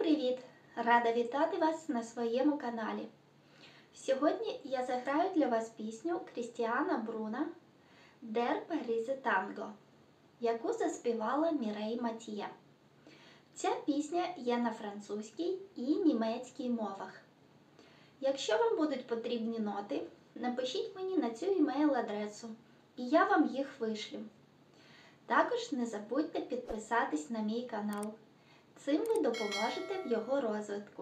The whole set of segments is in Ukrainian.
привіт! Рада вітати вас на своєму каналі. Сьогодні я заграю для вас пісню Крістіана Бруна «Der Parise Tango», яку заспівала Мірей Матьє. Ця пісня є на французькій і німецькій мовах. Якщо вам будуть потрібні ноти, напишіть мені на цю імейл-адресу, і я вам їх вишлю. Також не забудьте підписатись на мій канал. Цим ви допоможете в його розвитку.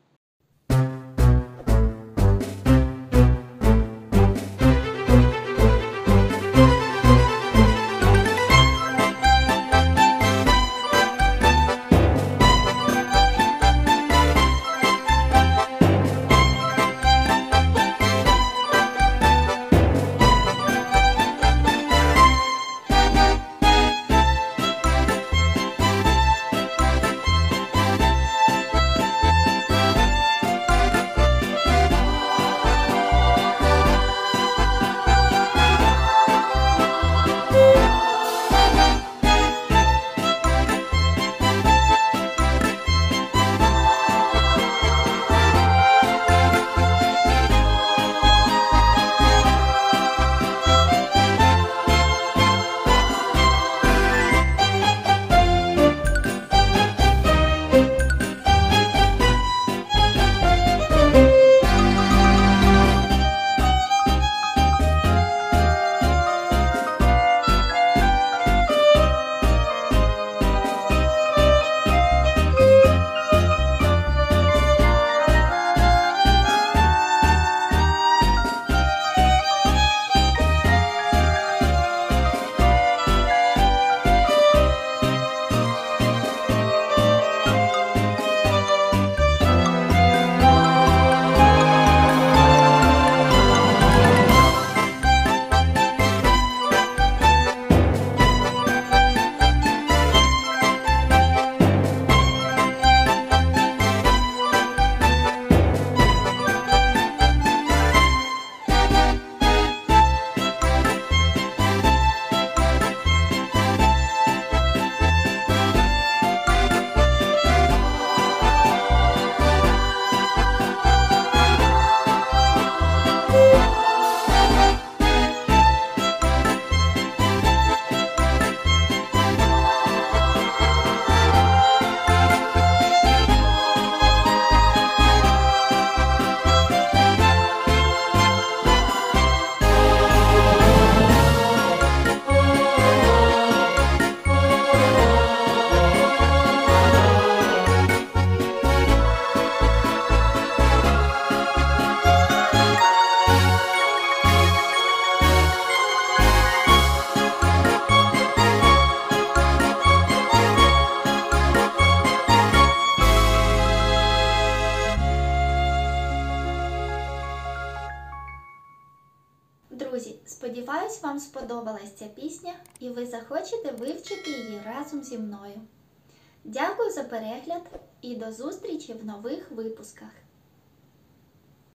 Друзі, сподіваюсь, вам сподобалась ця пісня і ви захочете вивчити її разом зі мною. Дякую за перегляд і до зустрічі в нових випусках!